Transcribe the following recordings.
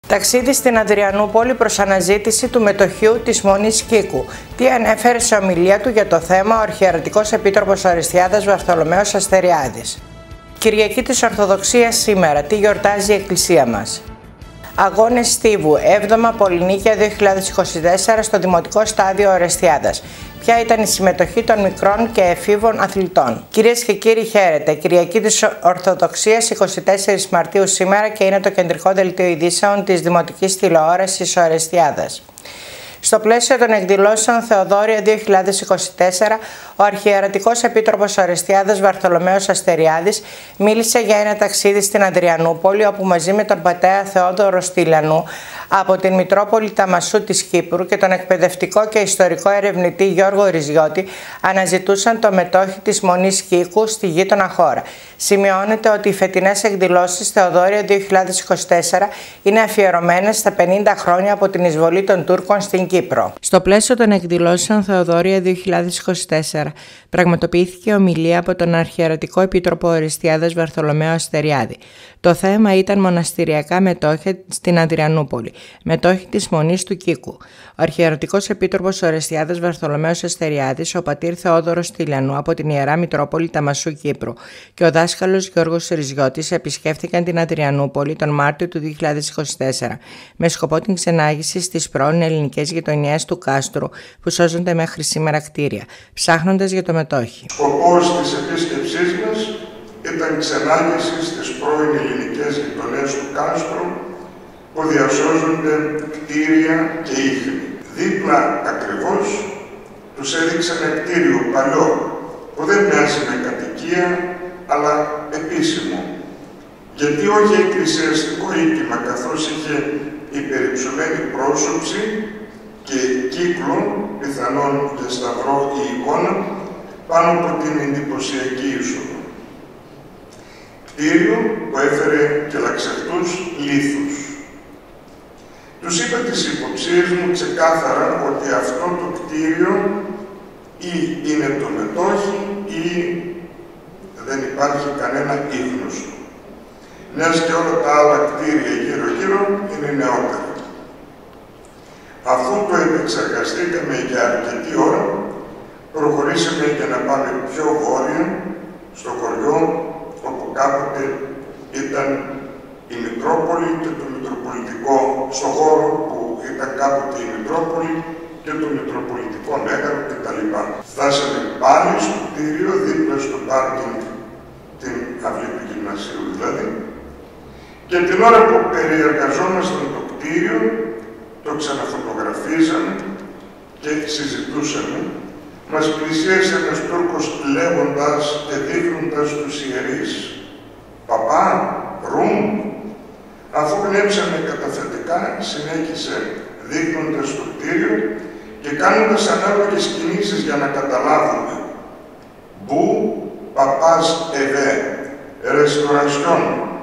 Ταξίδι στην Αδριανούπολη προς αναζήτηση του μετοχιού της Μονής Κίκου. Τι ανέφερε σε ομιλία του για το θέμα ο Αρχιερατικός Επίτροπος Ορεστιάδας Βαρθολομαίος Αστεριάδης. Κυριακή της Ορθοδοξίας σήμερα. Τι γιορτάζει η Εκκλησία μας? Αγώνες Στίβου, 7η Πολυνίκεια 2024 στο Δημοτικό Στάδιο Ορεστιάδας. Ποια ήταν η συμμετοχή των μικρών και εφήβων αθλητών? Κυρίες και κύριοι, χαίρετε. Κυριακή της Ορθοδοξίας 24 Μαρτίου σήμερα και είναι το κεντρικό δελτίο ειδήσεων της Δημοτικής Τηλεόρασης Ορεστιάδας. Στο πλαίσιο των εκδηλώσεων Θεοδόρια 2024, ο Αρχιερατικός Επίτροπος Ορεστιάδας Βαρθολομαίος Αστεριάδης μίλησε για ένα ταξίδι στην Αδριανούπολη, όπου μαζί με τον πατέρα Θεόδωρο Στυλιανού από την Μητρόπολη Ταμασσού της Κύπρου και τον εκπαιδευτικό και ιστορικό ερευνητή Γιώργο Ριζιώτη αναζητούσαν το μετόχι της Μονής Κίκου στη γείτονα χώρα. Σημειώνεται ότι οι φετινές εκδηλώσεις Θεοδόρια 2024 είναι αφιερωμένες στα 50 χρόνια από την εισβολή των Τούρκων στην Κύπρο. Στο πλαίσιο των εκδηλώσεων Θεοδόρια 2024 πραγματοποιήθηκε ομιλία από τον Αρχιερατικό Επίτροπο Ορεστιάδας Βαρθολομαίο Αστεριάδη. Το θέμα ήταν μοναστηριακά μετόχια στην Αδριανούπολη, μετόχοι της Μονής του Κίκου. Ο Αρχιερατικός Επίτροπος Ορεστιάδας Βαρθολομαίος Αστεριάδης, ο πατήρ Θεόδωρος Στυλιανού από την Ιερά Μητρόπολη Ταμασσού Κύπρου και ο δάσκαλος Γιώργος Ριζιώτης επισκέφθηκαν την Αδριανούπολη τον Μάρτιο του 2024 με σκοπό την ξενάγηση στις πρώην ελληνικές γειτονιές του Κάστρου που σώζονται μέχρι σήμερα κτίρια, ψάχνοντας για το μετόχι. Σκοπός της επίσκεψής μας ήταν ξενάγηση στις πρώην ελληνικές γειτονιές του Κάστρου που διασώζονται κτίρια και ίχνη. Δίπλα ακριβώς τους έδειξε ένα κτίριο παλιό που δεν μοιάζει με κατοικία αλλά επίσημο. Γιατί όχι εκκλησιαστικό οίκημα, καθώς είχε υπερυψωμένη πρόσωψη και κύκλο, πιθανόν για σταυρό η εικόνα, πάνω από την εντυπωσιακή είσοδο. Κτίριο που έφερε και λαξευτούς λίθους. Τους είπα τις υποψίες μου ξεκάθαρα ότι αυτό το κτίριο ή είναι το μετόχι ή δεν υπάρχει κανένα ίχνος του. Μιας και όλα τα άλλα κτίρια γύρω-γύρω είναι νεότερα. Αφού το επεξεργαστήκαμε για αρκετή ώρα, προχωρήσαμε για να πάμε πιο βόρεια, στο χωριό όπου κάποτε ήταν η Μητρόπολη και το Μητροπολιτικό, στο χώρο που ήταν κάποτε η Μητρόπολη και το Μητροπολιτικό Μέγαρο κτλ. Φτάσαμε πάλι στο κτίριο, δίπλα στο πάρκινγκ, την αυλή του γυμνασίου δηλαδή, και την ώρα που περιεργαζόμασταν το κτίριο, το ξαναφωτογραφίζαμε και συζητούσαμε, μας πλησίασε ένας Τούρκος λέγοντας και δείχνοντας τους ιερείς. «Παπά, Ρουμ». Αφού γνέψαμε καταφατικά, συνέχισε δείχνοντας το κτίριο και κάνοντας ανάλογες κινήσεις για να καταλάβουμε. «Μπου, παπάς εβέ, ρεστορασιόν».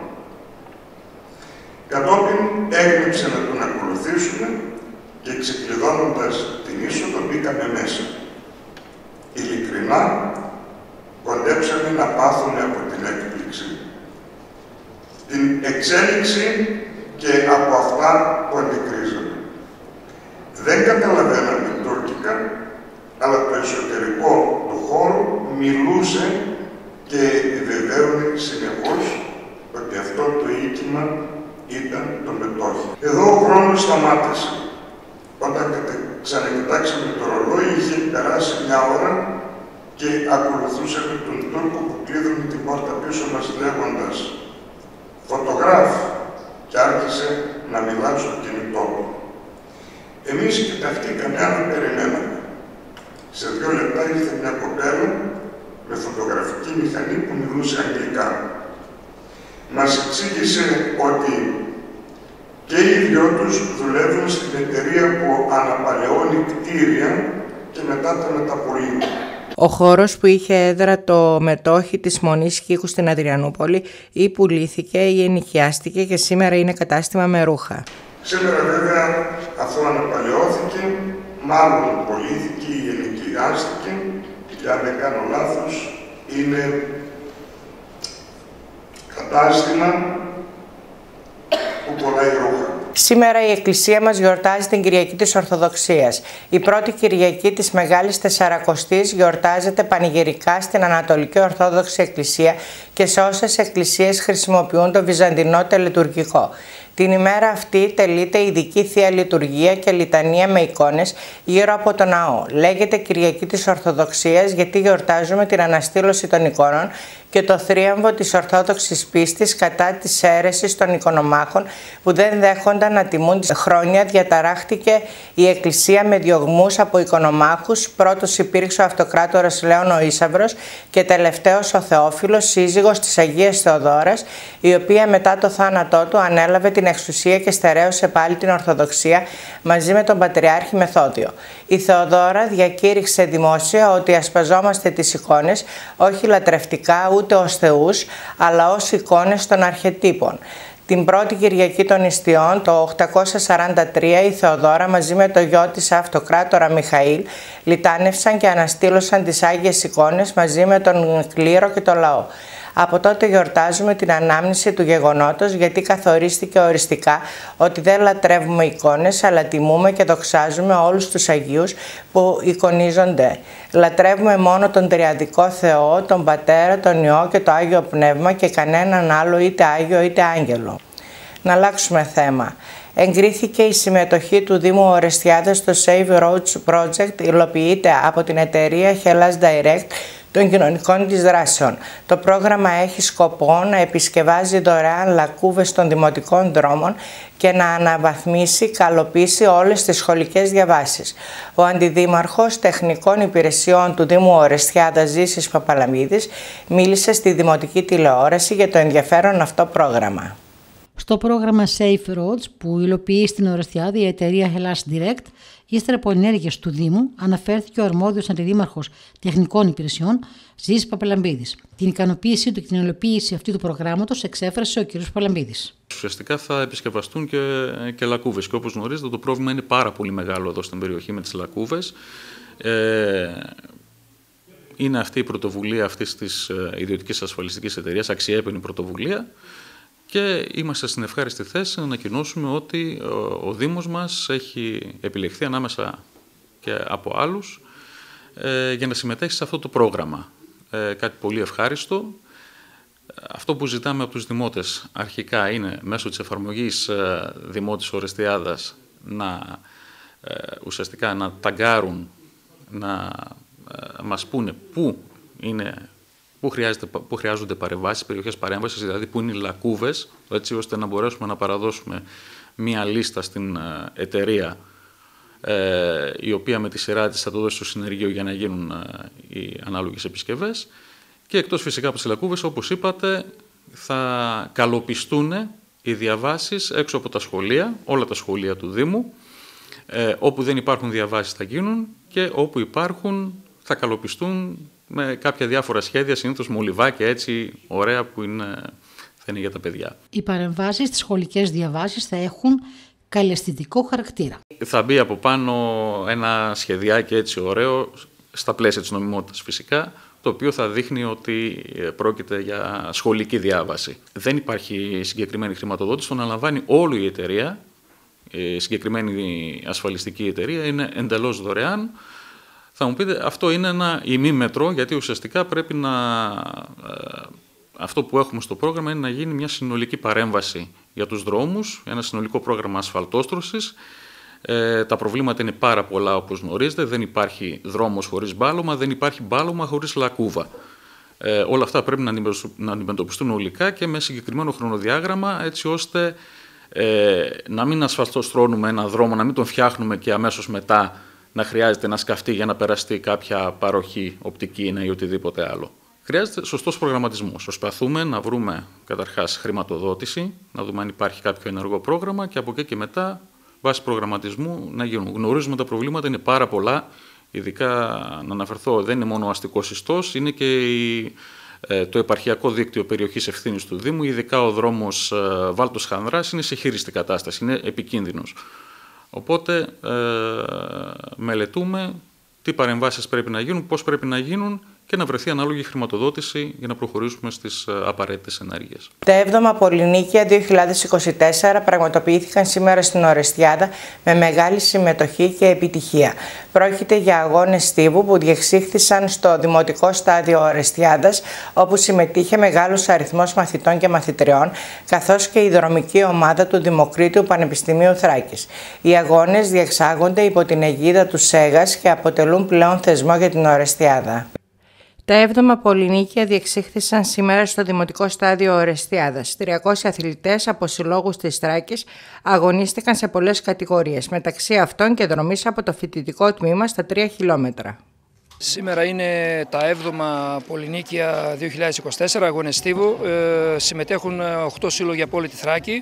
Κατόπιν έγνεψε να τον ακολουθήσουμε και ξεκλειδώνοντας την είσοδο μπήκαμε μέσα. Ειλικρινά, κοντέψαμε να πάθουμε από την έκπληξη, την εξέλιξη και από αυτά που αντικρίζαμε. Δεν καταλαβαίναμε τουρκικά, αλλά το εσωτερικό του χώρου μιλούσε και επιβεβαίωνε συνεχώς ότι αυτό το οίκημα ήταν το μετόχι. Εδώ ο χρόνος σταμάτησε. Όταν ξανακοιτάξαμε το ρολόι, είχε περάσει μια ώρα και ακολουθούσαμε τον Τούρκο που κλείδωνε την πόρτα πίσω μας λέγοντας «Φωτογράφ» και άρχισε να μιλάει στο κινητό του. Εμείς κοιταχτήκαμε, άλλο περιμέναμε. Σε 2 λεπτά ήρθε μια κοπέλα με φωτογραφική μηχανή που μιλούσε αγγλικά. Μας εξήγησε ότι και οι δυο τους δουλεύουν στην εταιρεία που αναπαλαιώνει κτίρια και μετά τα μεταπολεί. Ο χώρος που είχε έδρα το μετόχι της Μονής Κίκου στην Αδριανούπολη ή πουλήθηκε ή ενοικιάστηκε και σήμερα είναι κατάστημα με ρούχα. Σήμερα βέβαια αυτό αναπαλαιώθηκε, μάλλον πουλήθηκε ή ενοικιάστηκε και αν δεν κάνω λάθος είναι κατάστημα που πουλάει ρούχα. Σήμερα η Εκκλησία μας γιορτάζει την Κυριακή της Ορθοδοξίας. Η πρώτη Κυριακή της Μεγάλης Τεσσαρακοστής γιορτάζεται πανηγυρικά στην Ανατολική Ορθόδοξη Εκκλησία και σε όσες εκκλησίες χρησιμοποιούν το βυζαντινό τελετουργικό. Την ημέρα αυτή τελείται ειδική Θεία Λειτουργία και λιτανία με εικόνες γύρω από το ναό. Λέγεται Κυριακή της Ορθοδοξίας γιατί γιορτάζουμε την αναστήλωση των εικόνων και το θρίαμβο της Ορθόδοξης πίστης κατά της αίρεσης των εικονομάχων που δεν δέχονταν να τιμούν τις χρόνια. Διαταράχτηκε η Εκκλησία με διωγμούς από εικονομάχους. Πρώτος υπήρξε ο Αυτοκράτορας Λέων ο Ίσαυρος και τελευταίος ο Θεόφιλος, σύζυγος της Αγίας Θεοδόρας, η οποία μετά το θάνατό του ανέλαβε την εξουσία και στερέωσε πάλι την Ορθοδοξία μαζί με τον Πατριάρχη Μεθόδιο. Η Θεοδόρα διακήρυξε δημόσια ότι ασπαζόμαστε τις εικόνες όχι λατρευτικά ούτε ως θεούς, αλλά ως εικόνες των αρχετύπων. Την πρώτη Κυριακή των Ιστιών, το 843, η Θεοδόρα μαζί με το γιο της Αυτοκράτορα Μιχαήλ λιτάνευσαν και αναστήλωσαν τις Άγιες εικόνες μαζί με τον κλήρο και το λαό. Από τότε γιορτάζουμε την ανάμνηση του γεγονότος γιατί καθορίστηκε οριστικά ότι δεν λατρεύουμε εικόνες αλλά τιμούμε και δοξάζουμε όλους τους Αγίους που εικονίζονται. Λατρεύουμε μόνο τον Τριαδικό Θεό, τον Πατέρα, τον Υιό και το Άγιο Πνεύμα και κανέναν άλλο είτε Άγιο είτε Άγγελο. Να αλλάξουμε θέμα. Εγκρίθηκε η συμμετοχή του Δήμου Ορεστιάδας στο Save Roads Project, υλοποιείται από την εταιρεία Hellas Direct των κοινωνικών της δράσεων. Το πρόγραμμα έχει σκοπό να επισκευάζει δωρεάν λακκούβες των δημοτικών δρόμων και να αναβαθμίσει, καλοποιήσει όλες τις σχολικές διαβάσεις. Ο Αντιδήμαρχος Τεχνικών Υπηρεσιών του Δήμου Ορεστιάδας Ζήσης Παπαλαμίδης μίλησε στη Δημοτική Τηλεόραση για το ενδιαφέρον αυτό πρόγραμμα. Στο πρόγραμμα Safe Roads που υλοποιεί στην Ορεστιάδα η εταιρεία Hellas Direct, ύστερα από ενέργειες του Δήμου, αναφέρθηκε ο αρμόδιος αντιδήμαρχος Τεχνικών Υπηρεσιών Ζήσης Παπαλαμίδης. Την ικανοποίησή του και την υλοποίηση αυτού του προγράμματος εξέφρασε ο κ. Παπαλαμίδης. Ουσιαστικά θα επισκευαστούν και λακκούβες. Και όπως γνωρίζετε, το πρόβλημα είναι πάρα πολύ μεγάλο εδώ στην περιοχή με τις λακκούβες. Είναι αυτή η πρωτοβουλία αυτής της ιδιωτικής ασφαλιστικής εταιρείας, αξιέπαινη πρωτοβουλία. Και είμαστε στην ευχάριστη θέση να ανακοινώσουμε ότι ο Δήμος μας έχει επιλεχθεί ανάμεσα και από άλλους για να συμμετέχει σε αυτό το πρόγραμμα. Κάτι πολύ ευχάριστο. Αυτό που ζητάμε από τους δημότες αρχικά είναι μέσω της εφαρμογής Δημότης Ορεστιάδας ουσιαστικά να ταγκάρουν, να μας πούνε πού χρειάζονται παρεμβάσεις, περιοχές παρέμβασης, δηλαδή πού είναι οι λακκούβες, έτσι ώστε να μπορέσουμε να παραδώσουμε μία λίστα στην εταιρεία η οποία με τη σειρά της θα το δώσει στο συνεργείο για να γίνουν οι ανάλογες επισκευές. Και εκτός φυσικά από τις λακκούβες, όπως είπατε, θα καλοπιστούν οι διαβάσεις έξω από τα σχολεία, όλα τα σχολεία του Δήμου. Όπου δεν υπάρχουν διαβάσεις θα γίνουν και όπου υπάρχουν θα καλοπιστούν με κάποια διάφορα σχέδια, συνήθως μολυβάκια έτσι ωραία που θα είναι για τα παιδιά. Οι παρεμβάσεις στις σχολικές διαβάσεις θα έχουν καλλαισθητικό χαρακτήρα. Θα μπει από πάνω ένα σχεδιάκι έτσι ωραίο, στα πλαίσια της νομιμότητας φυσικά, το οποίο θα δείχνει ότι πρόκειται για σχολική διάβαση. Δεν υπάρχει συγκεκριμένη χρηματοδότηση, το αναλαμβάνει όλη η εταιρεία. Η συγκεκριμένη ασφαλιστική εταιρεία είναι εντελώς δωρεάν. Θα μου πείτε, αυτό είναι ένα ημίμετρο, γιατί ουσιαστικά πρέπει αυτό που έχουμε στο πρόγραμμα είναι να γίνει μια συνολική παρέμβαση για τους δρόμους, ένα συνολικό πρόγραμμα ασφαλτόστρωσης. Τα προβλήματα είναι πάρα πολλά, όπως γνωρίζετε. Δεν υπάρχει δρόμος χωρίς μπάλωμα, δεν υπάρχει μπάλωμα χωρίς λακκούβα. Όλα αυτά πρέπει να αντιμετωπιστούν ολικά και με συγκεκριμένο χρονοδιάγραμμα, έτσι ώστε να μην ασφαλτοστρώνουμε ένα δρόμο, να μην τον φτιάχνουμε και αμέσως μετά να χρειάζεται να σκαφτεί για να περαστεί κάποια παροχή οπτική ή οτιδήποτε άλλο. Χρειάζεται σωστός προγραμματισμός. Προσπαθούμε να βρούμε καταρχάς χρηματοδότηση, να δούμε αν υπάρχει κάποιο ενεργό πρόγραμμα και από εκεί και μετά, βάσει προγραμματισμού, να γίνουν. Γνωρίζουμε τα προβλήματα, είναι πάρα πολλά. Ειδικά να αναφερθώ, δεν είναι μόνο ο αστικός ιστός, είναι και το επαρχιακό δίκτυο περιοχής ευθύνης του Δήμου, ειδικά ο δρόμος Βάλτος-Χανδράς είναι σε χείριστη κατάσταση, είναι επικίνδυνος. Οπότε μελετούμε τι παρεμβάσεις πρέπει να γίνουν, πώς πρέπει να γίνουν και να βρεθεί ανάλογη χρηματοδότηση για να προχωρήσουμε στις απαραίτητες ενέργειες. Τα 7η Πολυνίκια 2024 πραγματοποιήθηκαν σήμερα στην Ορεστιάδα με μεγάλη συμμετοχή και επιτυχία. Πρόκειται για αγώνες στίβου που διεξήχθησαν στο Δημοτικό Στάδιο Ορεστιάδας, όπου συμμετείχε μεγάλος αριθμός μαθητών και μαθητριών, καθώς και η δρομική ομάδα του Δημοκρίτιου Πανεπιστημίου Θράκης. Οι αγώνες διεξάγονται υπό την αιγίδα του ΣΕΓΑΣ και αποτελούν πλέον θεσμό για την Ορεστιάδα. Τα 7η Πολυνίκια διεξήχθησαν σήμερα στο Δημοτικό Στάδιο Ορεστιάδας. 300 αθλητές από συλλόγους της Θράκης αγωνίστηκαν σε πολλές κατηγορίες, μεταξύ αυτών και δρομής από το φοιτητικό τμήμα στα 3 χιλιόμετρα. Σήμερα είναι τα 7η Πολυνίκια 2024 αγώνες στίβου. Συμμετέχουν 8 σύλλογοι από όλη τη Θράκη.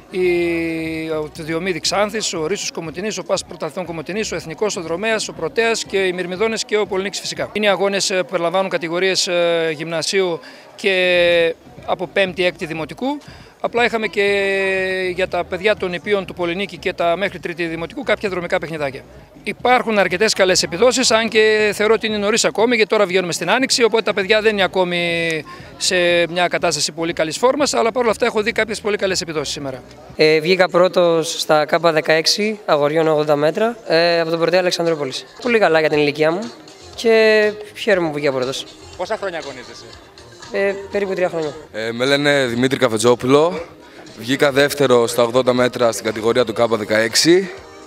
Το Διομήδη Ξάνθης, ο Ρήσος Κομωτινής, ο Πας Πρωταθλητών Κομωτινής, ο Εθνικός, ο Δρομέας, ο Πρωτέας και οι Μυρμηδόνες και ο Πολυνίκης φυσικά. Είναι αγώνες που περιλαμβάνουν κατηγορίες γυμνασίου και από 5η-6η Δημοτικού. Απλά είχαμε και για τα παιδιά των νηπίων του Πολυνίκη και τα μέχρι 3η Δημοτικού κάποια δρομικά παιχνιδάκια. Υπάρχουν αρκετές καλές επιδόσεις, αν και θεωρώ ότι είναι νωρίς ακόμη, γιατί τώρα βγαίνουμε στην Άνοιξη, οπότε τα παιδιά δεν είναι ακόμη σε μια κατάσταση πολύ καλής φόρμας, αλλά παρόλα αυτά έχω δει κάποιες πολύ καλές επιδόσεις σήμερα. Βγήκα πρώτος στα K16 αγοριών 80 μέτρα από τον Πρωτέα Αλεξανδρούπολης. Πολύ καλά για την ηλικία μου και χαίρομαι που βγήκα πρώτος. Πόσα χρόνια αγωνίζεσαι? Περίπου 3 χρόνια. Με λένε Δημήτρη Καφετζόπουλο. Βγήκα δεύτερο στα 80 μέτρα στην κατηγορία του K16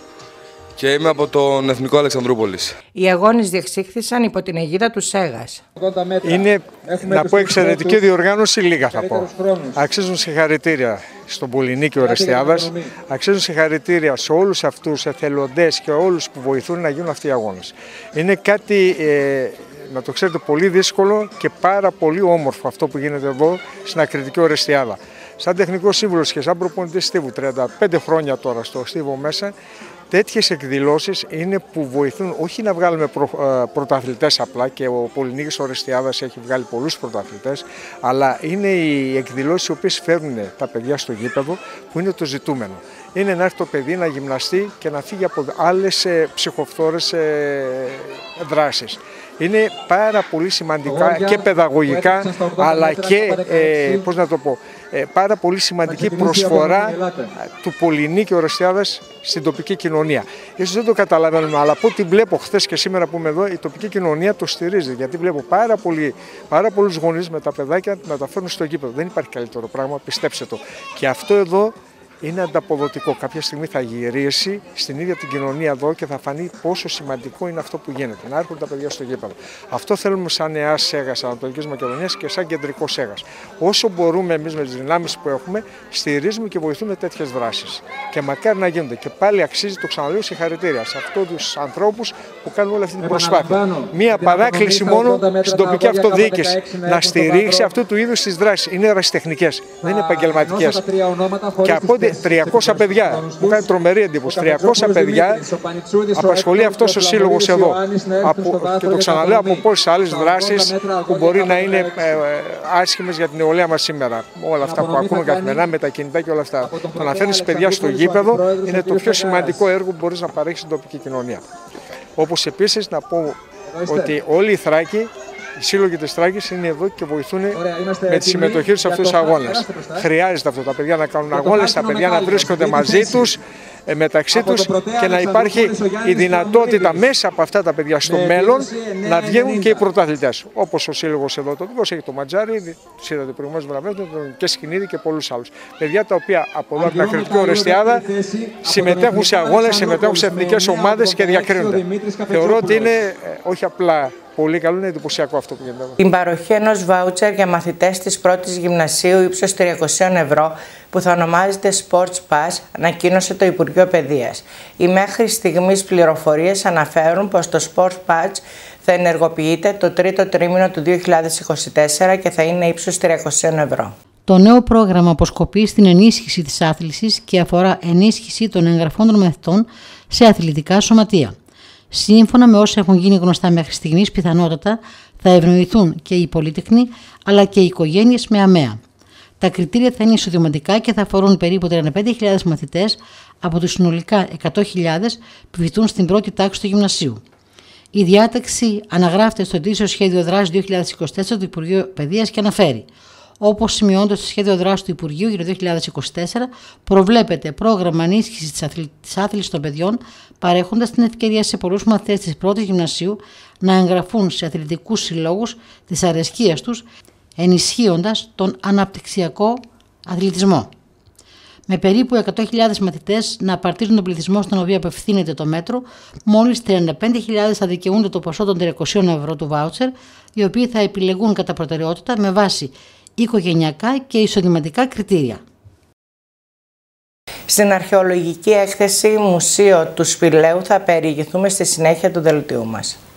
και είμαι από τον Εθνικό Αλεξανδρούπολης. Οι αγώνες διεξήχθησαν υπό την αιγίδα του ΣΕΓΑΣ. Είναι, να πω, εξαιρετική διοργάνωση, λίγα θα πω. Αξίζουν συγχαρητήρια στον Πολυνίκιο Ορεστιάδας, αξίζουν συγχαρητήρια σε όλους αυτούς εθελοντές και όλους που βοηθούν να γίνουν αυτοί οι αγώνες. Είναι κάτι, να το ξέρετε, πολύ δύσκολο και πάρα πολύ όμορφο αυτό που γίνεται εδώ στην Ακριτική Ορεστιάδα. Σαν τεχνικός σύμβουλος και σαν προπονητής στίβου, 35 χρόνια τώρα στο στίβο μέσα, τέτοιες εκδηλώσεις είναι που βοηθούν όχι να βγάλουμε πρωταθλητές απλά, και ο Πολυνίκης Ορεστιάδας έχει βγάλει πολλούς πρωταθλητές, αλλά είναι οι εκδηλώσεις οι οποίες φέρνουν τα παιδιά στο γήπεδο, που είναι το ζητούμενο. Είναι να έρθει το παιδί να γυμναστεί και να φύγει από άλλες ψυχοφθόρες δράσεις. Είναι πάρα πολύ σημαντικά και παιδαγωγικά, αλλά και, πώς να το πω, πάρα πολύ σημαντική προσφορά του Πολυνίκη Ορεστιάδας στην τοπική κοινωνία. Ίσως δεν το καταλαβαίνουμε, αλλά από ό,τι βλέπω χθες και σήμερα που είμαι εδώ, η τοπική κοινωνία το στηρίζει. Γιατί βλέπω πάρα πολλούς γονείς με τα παιδάκια να τα φέρνουν στο γήπεδο. Δεν υπάρχει καλύτερο πράγμα, πιστέψτε το. Και αυτό εδώ είναι ανταποδοτικό. Κάποια στιγμή θα γυρίσει στην ίδια την κοινωνία εδώ και θα φανεί πόσο σημαντικό είναι αυτό που γίνεται. Να έρχονται τα παιδιά στο γήπεδο. Αυτό θέλουμε σαν νεά ΣΕΓΑΣ Ανατολικής Μακεδονίας και σαν κεντρικό ΣΕΓΑΣ. Όσο μπορούμε εμείς με τις δυνάμεις που έχουμε, στηρίζουμε και βοηθούμε τέτοιες δράσεις. Και μακάρι να γίνονται. Και πάλι αξίζει, το ξαναλέω, συγχαρητήρια σε αυτούς τους ανθρώπους που κάνουν όλη αυτή την προσπάθεια. Μία παράκληση μόνο στην τοπική αυτοδιοίκηση. Να στηρίξει αυτού του είδους τις δράσεις. Είναι ερασιτεχνικές, δεν είναι επαγγελματικές. Και από 300 παιδιά, μου κάνει τρομερή εντύπωση. 300 παιδιά απασχολεί αυτός ο σύλλογος εδώ. Και το ξαναλέω, από πολλές άλλες δράσεις που μπορεί να είναι άσχημες για την νεολαία μας σήμερα. Όλα αυτά που ακούμε καθημερινά με τα κινητά και όλα αυτά. Το να φέρνεις παιδιά στο γήπεδο είναι το πιο σημαντικό έργο που μπορείς να παρέχεις στην τοπική κοινωνία. Όπως επίσης να πω ότι όλοι οι Θράκοι, οι σύλλογοι της Θράκης είναι εδώ και βοηθούν με τη συμμετοχή τους σε αυτούς τους αγώνες. Χρειάζεται αυτό, τα παιδιά να κάνουν αγώνες, τα παιδιά να βρίσκονται μαζί τους, μεταξύ τους, και να υπάρχει η δυνατότητα μέσα από αυτά τα παιδιά στο μέλλον να βγαίνουν και οι πρωταθλητές. Όπως ο σύλλογος εδώ, το δικός έχει το Ματζάρι, τους είδατε προηγουμένως βραβεύουν, τον και Σκηνίδη και πολλούς άλλους. Παιδιά τα οποία από εδώ από την Ακριτική Ορεστιάδα συμμετέχουν σε αγώνες, συμμετέχουν σε εθνικές ομάδες και διακρίνονται. Θεωρώ ότι είναι όχι απλά πολύ καλό, είναι εντυπωσιακό αυτό που γίνεται. Την παροχή ενός βάουτσερ για μαθητές της πρώτης γυμνασίου ύψους 300 ευρώ, που θα ονομάζεται Sports Pass, ανακοίνωσε το Υπουργείο Παιδείας. Οι μέχρι στιγμής πληροφορίες αναφέρουν πως το Sports Pass θα ενεργοποιείται το τρίτο τρίμηνο του 2024 και θα είναι ύψους 300 ευρώ. Το νέο πρόγραμμα αποσκοπεί στην ενίσχυση της άθλησης και αφορά ενίσχυση των εγγραφών των μαθητών σε αθλητικά σωματεία. Σύμφωνα με όσα έχουν γίνει γνωστά μέχρι στιγμής, πιθανότατα θα ευνοηθούν και οι πολύτεκνοι αλλά και οι οικογένειες με ΑΜΕΑ. Τα κριτήρια θα είναι εισοδηματικά και θα αφορούν περίπου 35.000 μαθητές από τους συνολικά 100.000 που φοιτούν στην πρώτη τάξη του γυμνασίου. Η διάταξη αναγράφεται στο ετήσιο σχέδιο δράσης 2024 του Υπουργείου Παιδείας και αναφέρει: όπως σημειώνεται στο σχέδιο δράσης του Υπουργείου για το 2024, προβλέπεται πρόγραμμα ενίσχυσης της άθλησης των παιδιών, παρέχοντας την ευκαιρία σε πολλούς μαθητές της πρώτης γυμνασίου να εγγραφούν σε αθλητικούς συλλόγους της αρεσκίας τους, ενισχύοντας τον αναπτυξιακό αθλητισμό. Με περίπου 100.000 μαθητές να απαρτίζουν τον πληθυσμό στον οποίο απευθύνεται το μέτρο, μόλις 35.000 θα δικαιούνται το ποσό των 300 ευρώ του βάουτσερ, οι οποίοι θα επιλεγούν κατά προτεραιότητα με βάση οικογενειακά και εισοδηματικά κριτήρια. Στην αρχαιολογική έκθεση Μουσείο του Σπηλαίου θα περιηγηθούμε στη συνέχεια του δελτίου μας.